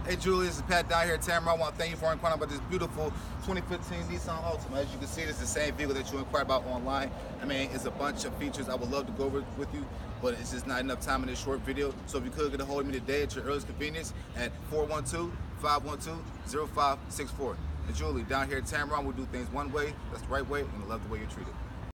Hey Julie, this is Pat down here at Tameron. I want to thank you for inquiring about this beautiful 2015 Nissan Altima. As you can see, it's the same vehicle that you inquired about online. I mean, it's a bunch of features I would love to go over with you, but it's just not enough time in this short video. So if you could get a hold of me today at your earliest convenience at 412-512-0564. And Julie, down here at Tameron, we'll do things one way, that's the right way, and I love the way you're treated.